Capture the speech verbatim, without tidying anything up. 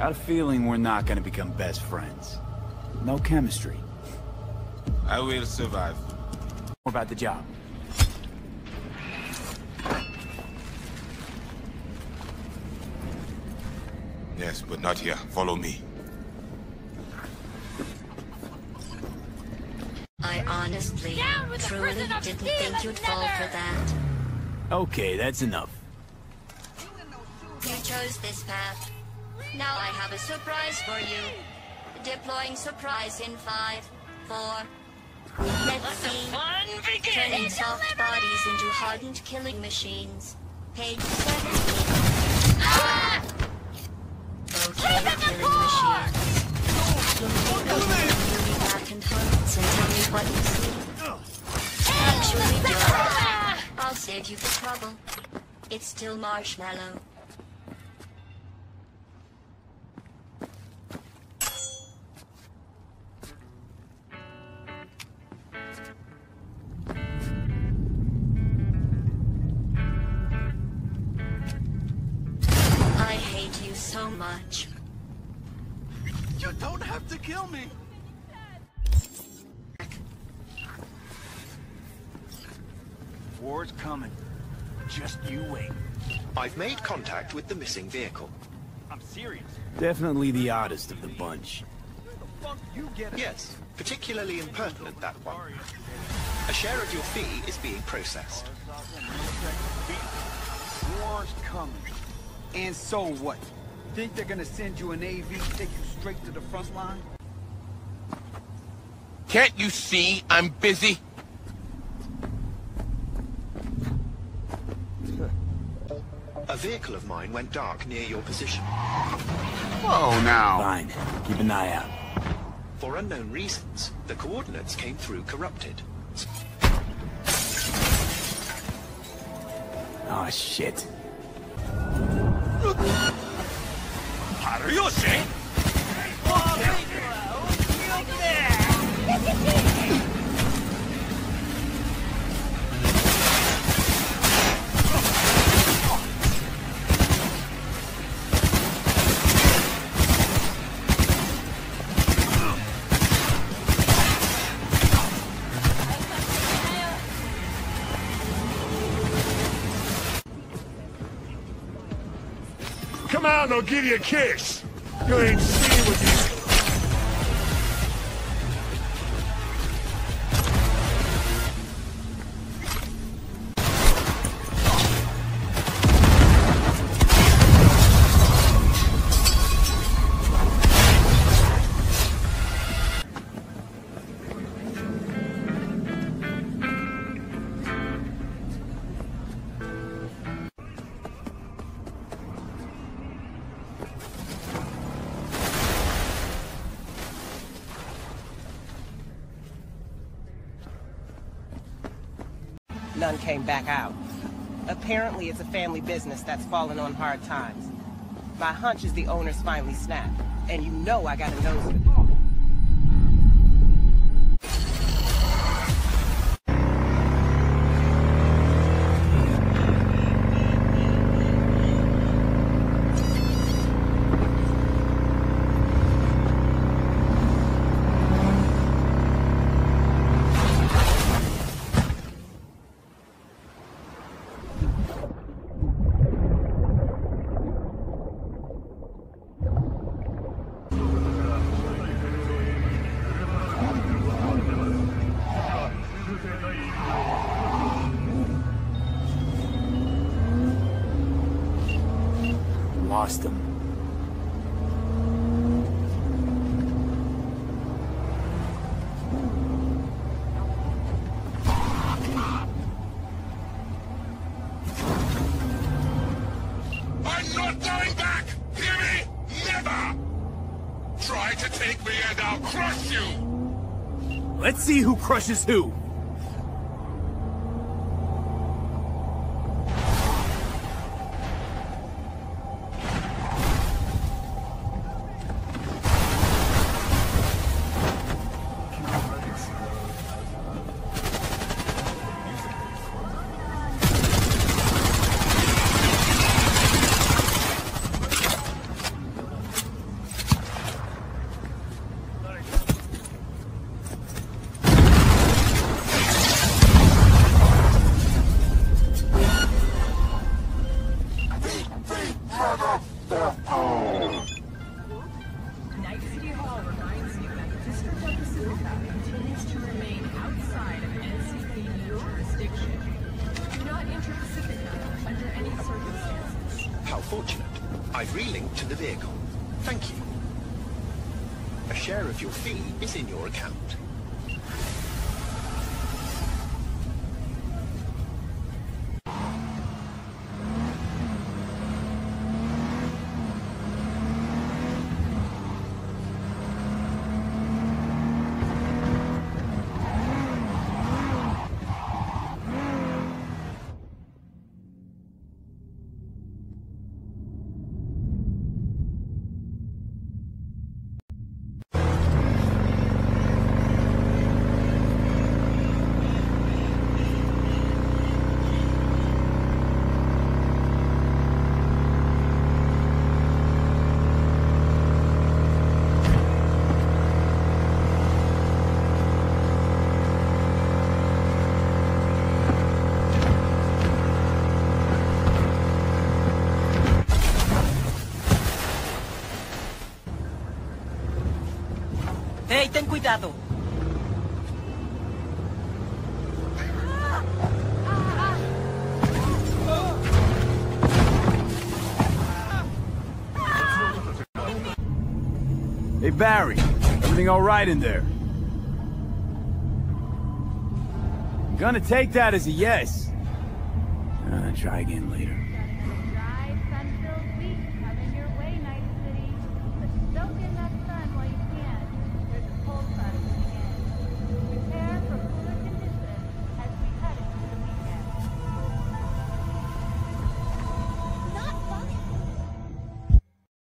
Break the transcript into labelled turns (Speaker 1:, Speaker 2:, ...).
Speaker 1: Got a feeling we're not gonna become best friends. No chemistry.
Speaker 2: I will survive.
Speaker 1: More about the job.
Speaker 2: Yes, but not here. Follow me.
Speaker 3: I honestly, truly didn't think you'd fall for that.
Speaker 1: Okay, that's enough.
Speaker 3: You chose this path. Now I have a surprise for you. Deploying surprise in five, four. Let's see. Turning soft bodies into hardened killing machines. Page seventeen. Ah! Okay, killing machines. Back and hunts and tell me what you see. Actually, don't. I'll save you the trouble. It's still marshmallow. I hate you so much.
Speaker 4: You don't have to kill me! War's coming. Just you wait.
Speaker 5: I've made contact with the missing vehicle.
Speaker 4: I'm serious.
Speaker 1: Definitely the oddest of the bunch.
Speaker 4: Fuck you get it.
Speaker 5: Yes, particularly impertinent, that one. A share of your fee is being processed.
Speaker 4: War's coming. And so what? Think they're gonna send you an A V to take you straight to the front line?
Speaker 2: Can't you see I'm busy?
Speaker 5: A vehicle of mine went dark near your position.
Speaker 2: Oh, now.
Speaker 1: Fine. Keep an eye out.
Speaker 5: For unknown reasons, the coordinates came through corrupted.
Speaker 1: Oh, shit.
Speaker 2: Haruyoshi!
Speaker 6: Come out and I'll give you a kiss. You ain't seen what you...
Speaker 7: None came back out. Apparently it's a family business that's fallen on hard times. My hunch is the owners finally snapped, and you know I got a nose for this.
Speaker 1: Lost him.
Speaker 6: I'm not going back! Hear me? Never! Try to take me and I'll crush you!
Speaker 1: Let's see who crushes who.
Speaker 8: aircraft continues to remain outside of N C P jurisdiction. Do not enter Pacific Now under any circumstances.
Speaker 5: How fortunate. I've relinked to the vehicle. Thank you. A share of your fee is in your account.
Speaker 7: Hey, ten cuidado.
Speaker 1: Hey, Barry. Everything all right in there? I'm gonna take that as a yes. Uh, try again later.